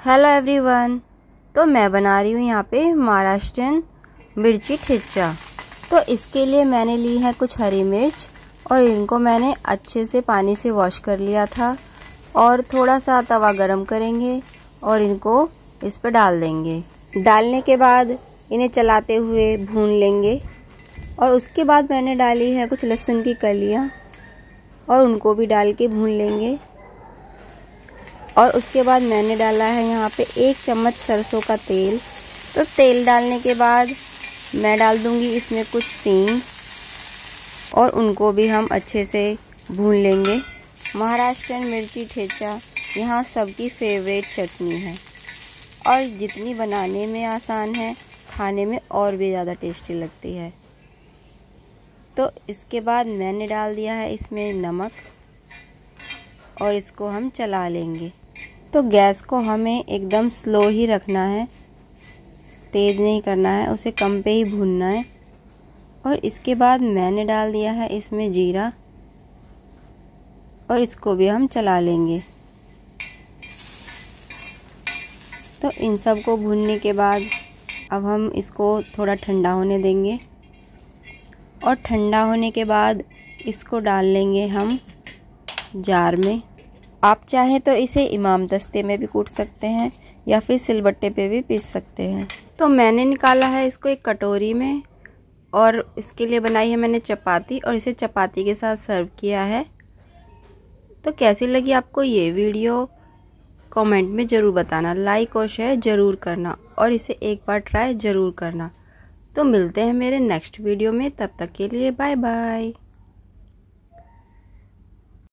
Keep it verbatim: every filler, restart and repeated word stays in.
Hello everyone, तो मैं बना रही हूँ यहाँ पे महाराष्ट्रियन मिर्ची ठेचा। तो इसके लिए मैंने ली है कुछ हरी मिर्च और इनको मैंने अच्छे से पानी से वॉश कर लिया था। और थोड़ा सा तवा गरम करेंगे और इनको इस पर डाल देंगे। डालने के बाद इन्हें चलाते हुए भून लेंगे। और उसके बाद मैंने डाली है कुछ लहसुन की कलियाँ और उनको भी डाल के भून लेंगे। और उसके बाद मैंने डाला है यहाँ पे एक चम्मच सरसों का तेल। तो तेल डालने के बाद मैं डाल दूँगी इसमें कुछ सींग और उनको भी हम अच्छे से भून लेंगे। महाराष्ट्रियन मिर्ची ठेचा यहाँ सबकी फेवरेट चटनी है और जितनी बनाने में आसान है, खाने में और भी ज़्यादा टेस्टी लगती है। तो इसके बाद मैंने डाल दिया है इसमें नमक और इसको हम चला लेंगे। तो गैस को हमें एकदम स्लो ही रखना है, तेज़ नहीं करना है, उसे कम पे ही भूनना है। और इसके बाद मैंने डाल दिया है इसमें जीरा और इसको भी हम चला लेंगे। तो इन सब को भूनने के बाद अब हम इसको थोड़ा ठंडा होने देंगे और ठंडा होने के बाद इसको डाल लेंगे हम जार में। आप चाहें तो इसे इमाम दस्ते में भी कूट सकते हैं या फिर सिलबट्टे पे भी पीस सकते हैं। तो मैंने निकाला है इसको एक कटोरी में और इसके लिए बनाई है मैंने चपाती और इसे चपाती के साथ सर्व किया है। तो कैसी लगी आपको ये वीडियो कमेंट में ज़रूर बताना, लाइक और शेयर ज़रूर करना और इसे एक बार ट्राई ज़रूर करना। तो मिलते हैं मेरे नेक्स्ट वीडियो में, तब तक के लिए बाय बाय।